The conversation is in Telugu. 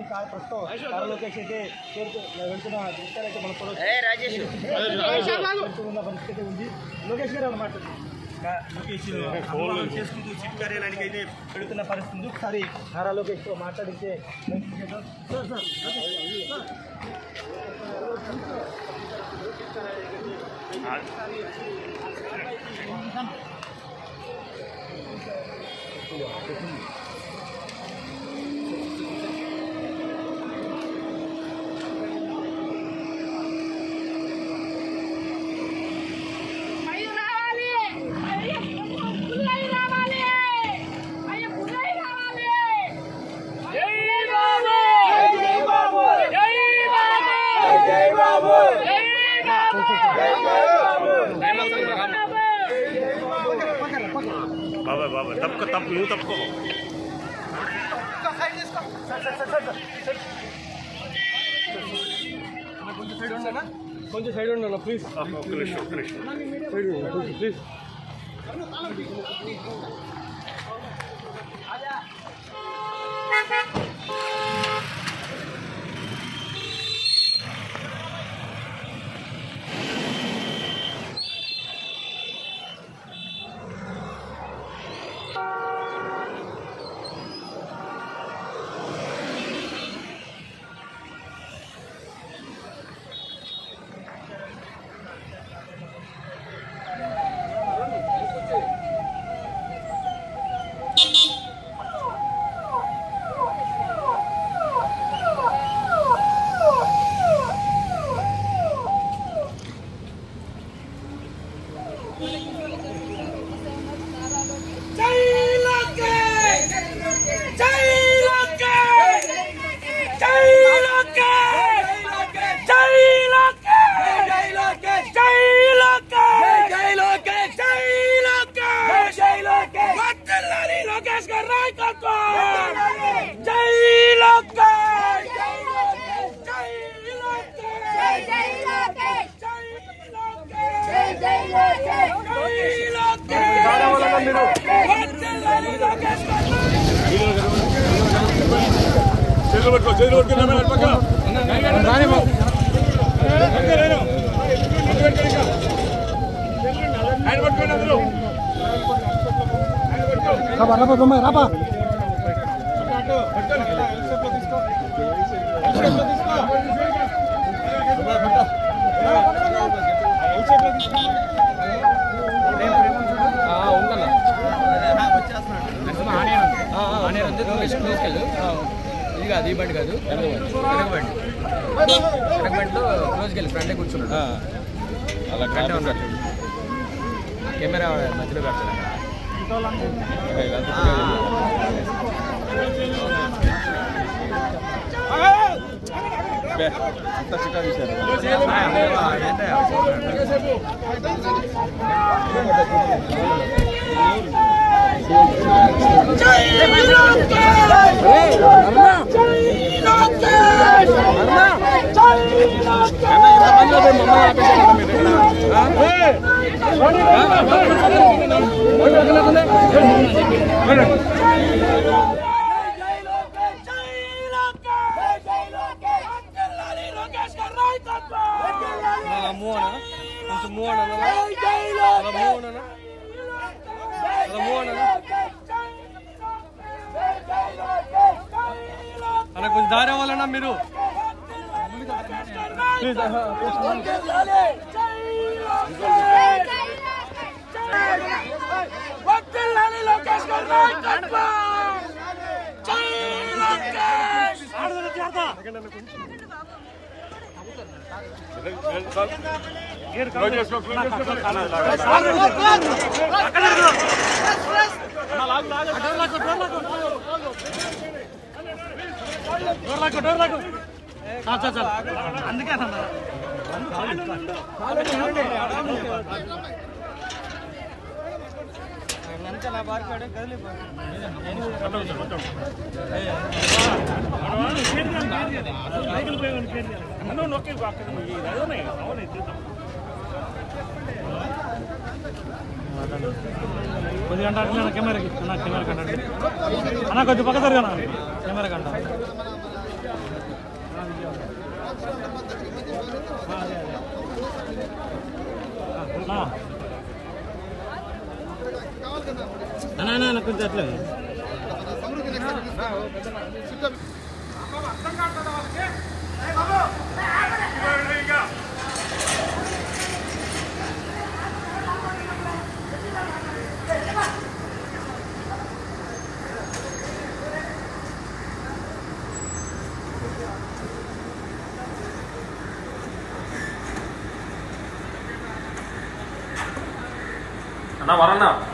ప్రస్తుతం లోకేష్ అయితే వెళ్తున్న దృశ్యాలైతే మన పరిస్థితి ఉంది. లోకేష్ గారు అన్నమాట లోకేష్ చేసుకుంటూ సిటీ కార్యాలయానికి అయితే వెళుతున్న పరిస్థితి ఉంది. ఒకసారి నారా లోకేష్తో మాట్లాడితే బాబా బాబా తప్పుకో తప్పు నువ్వు తప్పుకో కొంచెం సైడ్ ఉండన్నా ప్లీజ్. ఒక్క నిమిషం సైడ్ కొంచెం ప్లీజ్. రాపా ఇది కాదు ఈ బండి కాదు బండిలో క్లోజ్కి వెళ్ళి ఫ్రంటే కూర్చున్నాడు అలా కంటే ఉన్నాడు కెమెరా మధ్యలో పెడతాడు అంత చిట్టా చూశారు అలా కొంచెం దారి అవ్వాలన్నా మీరు అందుకే కొద్ది గంట కెమెరాకి కెమెరా కంటే అన్న కొద్ది పక్క జరగనా కెమెరా కంట అన్న కొంచెం అట్లా అన్న వరన్నా